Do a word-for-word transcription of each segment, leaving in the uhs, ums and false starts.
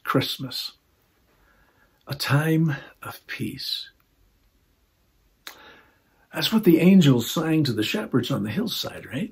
Christmas, a time of peace. That's what the angels sang to the shepherds on the hillside, right?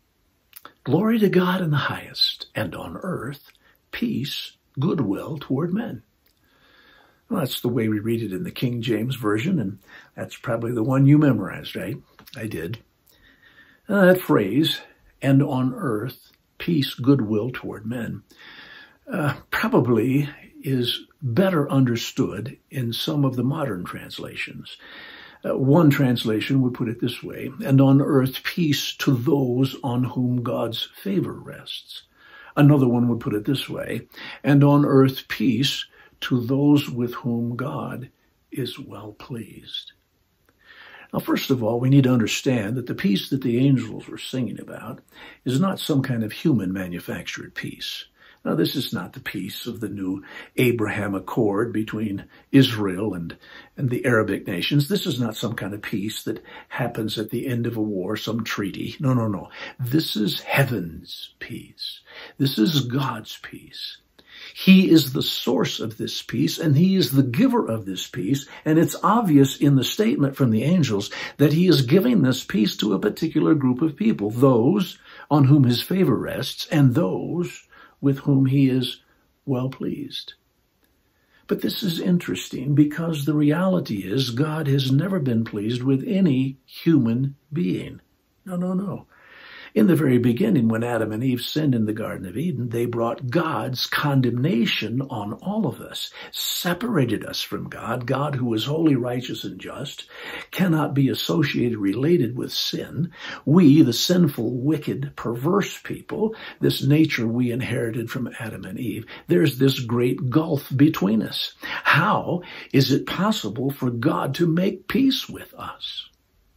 Glory to God in the highest, and on earth, peace, goodwill toward men. Well, that's the way we read it in the King James Version, and that's probably the one you memorized, right? I did. Uh, that phrase, and on earth, peace, goodwill toward men, uh, probably is better understood in some of the modern translations. Uh, one translation would put it this way, and on earth peace to those on whom God's favor rests. Another one would put it this way, and on earth peace to those with whom God is well pleased. Now, first of all, we need to understand that the peace that the angels were singing about is not some kind of human manufactured peace. Now, this is not the peace of the new Abraham Accord between Israel and, and the Arabic nations. This is not some kind of peace that happens at the end of a war, some treaty. No, no, no. This is heaven's peace. This is God's peace. He is the source of this peace, and he is the giver of this peace. And it's obvious in the statement from the angels that he is giving this peace to a particular group of people, those on whom his favor rests and those with whom he is well pleased. But this is interesting because the reality is God has never been pleased with any human being. No, no, no. In the very beginning, when Adam and Eve sinned in the Garden of Eden, they brought God's condemnation on all of us, separated us from God. God, who is holy, righteous, and just, cannot be associated, related with sin. We, the sinful, wicked, perverse people, this nature we inherited from Adam and Eve, there's this great gulf between us. How is it possible for God to make peace with us?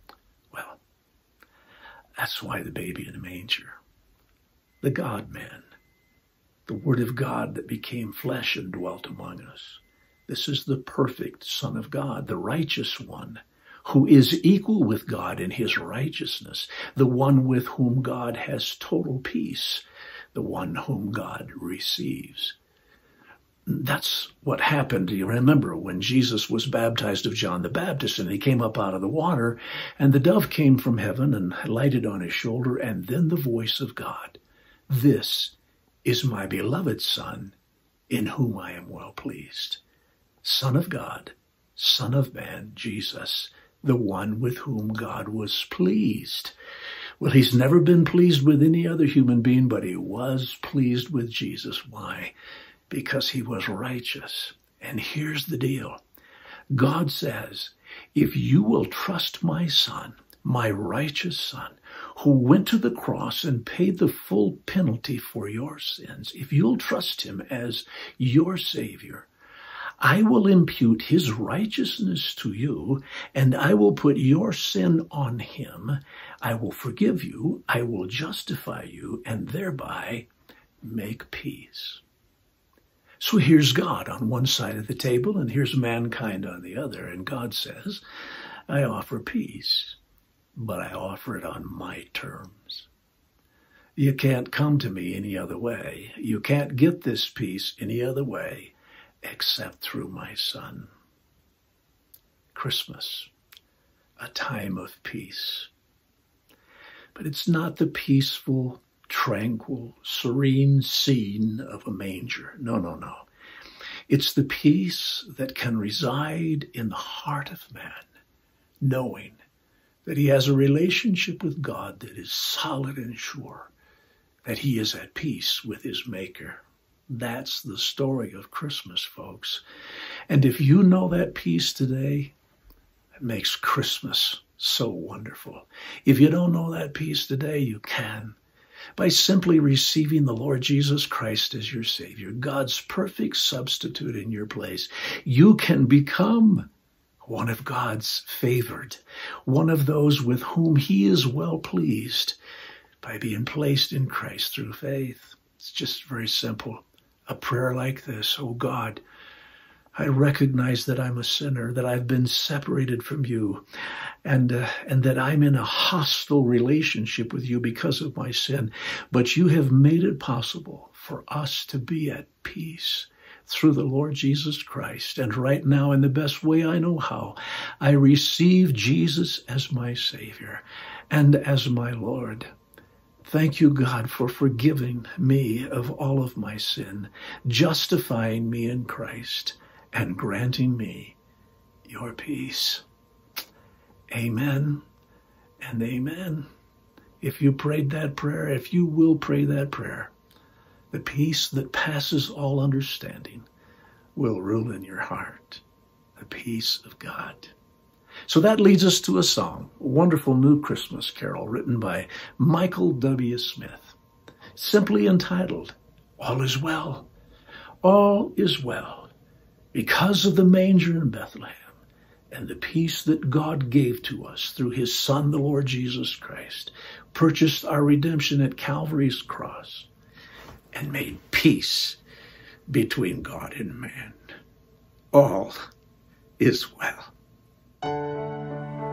That's why the baby in the manger, the God-man, the Word of God that became flesh and dwelt among us. This is the perfect Son of God, the righteous one, who is equal with God in his righteousness, the one with whom God has total peace, the one whom God receives. That's what happened, you remember, when Jesus was baptized of John the Baptist, and he came up out of the water, and the dove came from heaven and lighted on his shoulder, and then the voice of God, "This is my beloved Son, in whom I am well pleased." Son of God, Son of Man, Jesus, the one with whom God was pleased. Well, he's never been pleased with any other human being, but he was pleased with Jesus. Why? Because he was righteous. And here's the deal. God says, if you will trust my Son, my righteous Son, who went to the cross and paid the full penalty for your sins, if you'll trust him as your Savior, I will impute his righteousness to you, and I will put your sin on him. I will forgive you, I will justify you, and thereby make peace. So here's God on one side of the table, and here's mankind on the other. And God says, I offer peace, but I offer it on my terms. You can't come to me any other way. You can't get this peace any other way except through my Son. Christmas, a time of peace. But it's not the peaceful, tranquil, serene scene of a manger. No, no, no. It's the peace that can reside in the heart of man, knowing that he has a relationship with God that is solid and sure, that he is at peace with his Maker. That's the story of Christmas, folks. And if you know that peace today, it makes Christmas so wonderful. If you don't know that peace today, you can. By simply receiving the Lord Jesus Christ as your Savior, God's perfect substitute in your place, you can become one of God's favored, one of those with whom he is well pleased by being placed in Christ through faith. It's just very simple. A prayer like this, oh God, I recognize that I'm a sinner, that I've been separated from you, and uh, and that I'm in a hostile relationship with you because of my sin. But you have made it possible for us to be at peace through the Lord Jesus Christ. And right now, in the best way I know how, I receive Jesus as my Savior and as my Lord. Thank you, God, for forgiving me of all of my sin, justifying me in Christ, and granting me your peace. Amen and amen. If you prayed that prayer, if you will pray that prayer, the peace that passes all understanding will rule in your heart, the peace of God. So that leads us to a song, a wonderful new Christmas carol written by Michael W. Smith, simply entitled, All is Well. All is well, because of the manger in Bethlehem and the peace that God gave to us through his Son, the Lord Jesus Christ, purchased our redemption at Calvary's cross and made peace between God and man. All is well.